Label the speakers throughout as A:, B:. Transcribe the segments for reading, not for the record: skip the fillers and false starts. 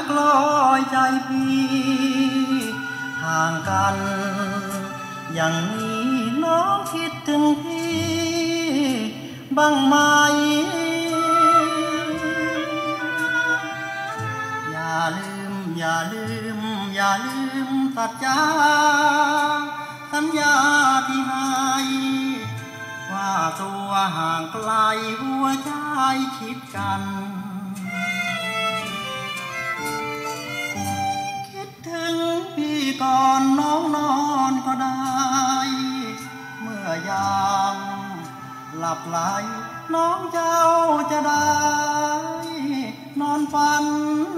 A: ลอยใจพี่ห่างกันอย่างนี้น้องคิดถึงพี่บ้างไหมอย่าลืมอย่าลืมอย่าลืมสัจจาสัญญาที่ให้ว่าตัวห่างไกลหัวใจคิดกันคิดถึงพี่ก่อนน้องนอนก็ได้เมื่อยามหลับไหลน้องเจ้าจะได้นอนฝัน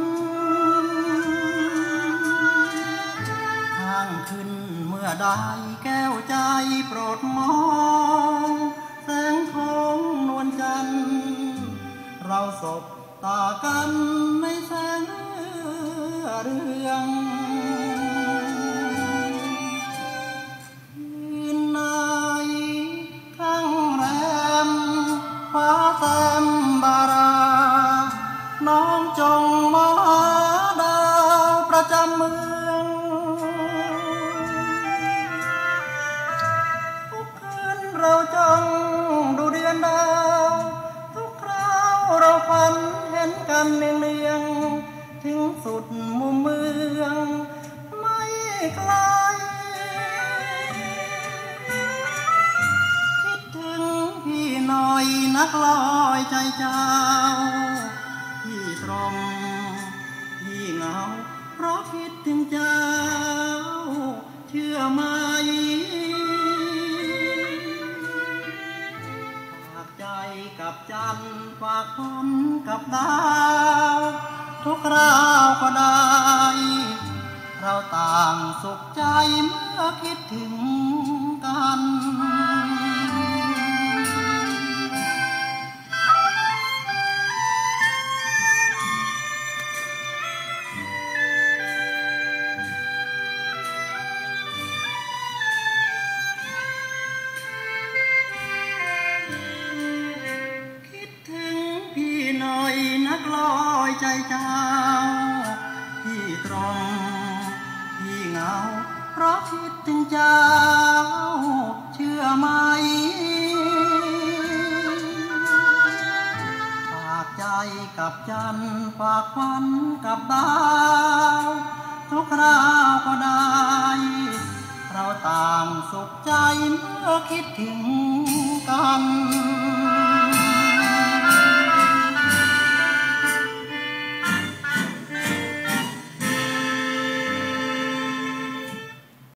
A: ข้างขึ้นเมื่อใดแก้วใจโปรดมองแสงทองนวลจันทร์เราสบตากันในแสงเรืองคืนไหนข้างแรมฟ้าแต้มบาราน้องจงมาดาวประจำเมืองทุกคืนเราจ้องดูเดือนดาวทุกคราวเราฝันเห็นกันเนียงๆถึงสุดมุมเมืองไม่ไกลคิดถึงพี่หน่อยนักลอยใจเจ้าพี่ตรงพี่เหงาเพราะคิดถึงเจ้าเชื่อไหมฝากใจกับจันทร์ฝากคนกับดาวทุกคราวก็ได้เราต่างสุขใจเมื่อคิดถึงกันนักลอยใจเจ้าพี่ตรงพี่เหงาเพราะคิดถึงเจ้าเชื่อไหมฝากใจกับจันทร์ฝากฝันกับดาวทุกคราวก็ได้เราต่างสุขใจเมื่อคิดถึงกัน